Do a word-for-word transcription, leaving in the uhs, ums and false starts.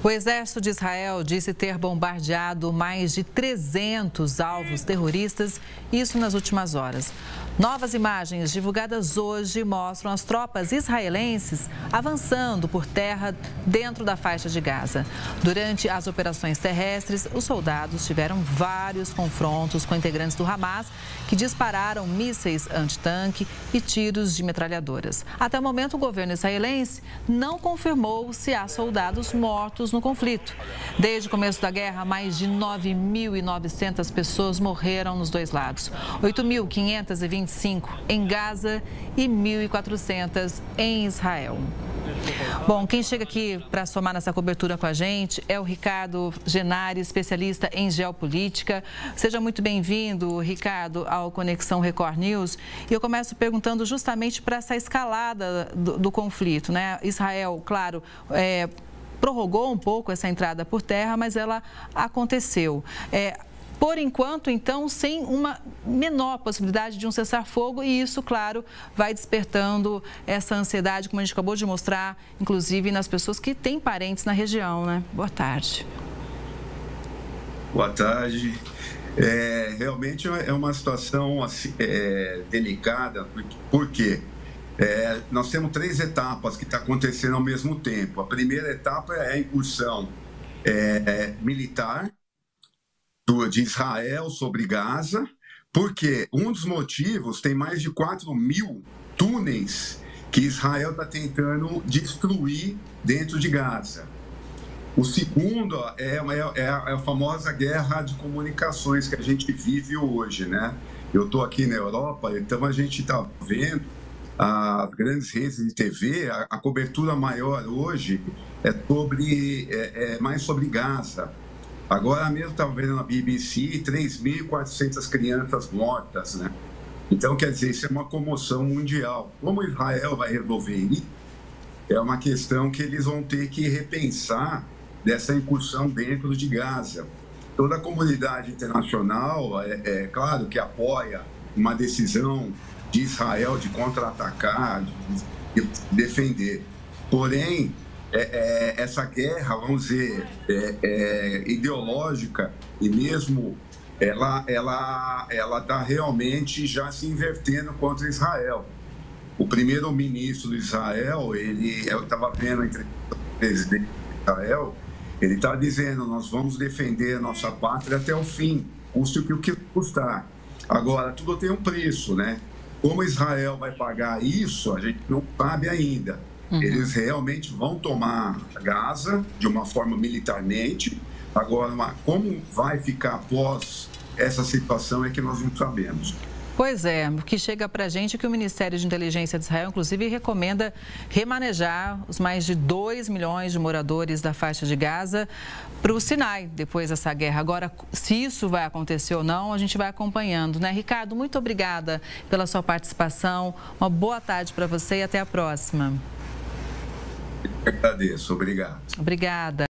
O exército de Israel disse ter bombardeado mais de trezentos alvos terroristas, isso nas últimas horas. Novas imagens divulgadas hoje mostram as tropas israelenses avançando por terra dentro da faixa de Gaza. Durante as operações terrestres, os soldados tiveram vários confrontos com integrantes do Hamas, que dispararam mísseis antitanque e tiros de metralhadoras. Até o momento, o governo israelense não confirmou se há soldados mortos no conflito. Desde o começo da guerra, mais de nove mil e novecentas pessoas morreram nos dois lados. oito mil quinhentos e vinte e cinco em Gaza e mil e quatrocentas em Israel. Bom, quem chega aqui para somar nessa cobertura com a gente é o Ricardo Genari, especialista em geopolítica. Seja muito bem-vindo, Ricardo, ao Conexão Record News. E eu começo perguntando justamente para essa escalada do, do conflito, né? Israel, claro, é, prorrogou um pouco essa entrada por terra, mas ela aconteceu. É, Por enquanto, então, sem uma menor possibilidade de um cessar-fogo, e isso, claro, vai despertando essa ansiedade, como a gente acabou de mostrar, inclusive nas pessoas que têm parentes na região, né? Boa tarde. Boa tarde. É, realmente é uma situação assim, é, delicada, porque é, nós temos três etapas que estão acontecendo ao mesmo tempo. A primeira etapa é a incursão é, é, militar de Israel sobre Gaza, porque um dos motivos, tem mais de quatro mil túneis que Israel está tentando destruir dentro de Gaza. O segundo é, é, é a famosa guerra de comunicações que a gente vive hoje, né? Eu estou aqui na Europa, então a gente está vendo as grandes redes de T V, a, a cobertura maior hoje é, sobre, é, é mais sobre Gaza. Agora mesmo estava vendo na B B C três mil e quatrocentas crianças mortas, né? Então, quer dizer, isso é uma comoção mundial. Como Israel vai resolver isso? É uma questão que eles vão ter que repensar dessa incursão dentro de Gaza. Toda a comunidade internacional, é, é claro que apoia uma decisão de Israel de contra-atacar, de defender. Porém, É, é, essa guerra, vamos dizer, é, é, ideológica e mesmo ela ela ela está realmente já se invertendo contra Israel. O primeiro-ministro de Israel, ele, eu estava vendo a entrevista do presidente de Israel, ele está dizendo: nós vamos defender a nossa pátria até o fim, custe o que custar. Agora, tudo tem um preço, né? Como Israel vai pagar isso, a gente não sabe ainda. Eles realmente vão tomar Gaza de uma forma militarmente. Agora, como vai ficar após essa situação é que nós não sabemos. Pois é, o que chega para a gente é que o Ministério de Inteligência de Israel, inclusive, recomenda remanejar os mais de dois milhões de moradores da faixa de Gaza para o Sinai, depois dessa guerra. Agora, se isso vai acontecer ou não, a gente vai acompanhando, né? Ricardo, muito obrigada pela sua participação. Uma boa tarde para você e até a próxima. Eu agradeço. Obrigado. Obrigada.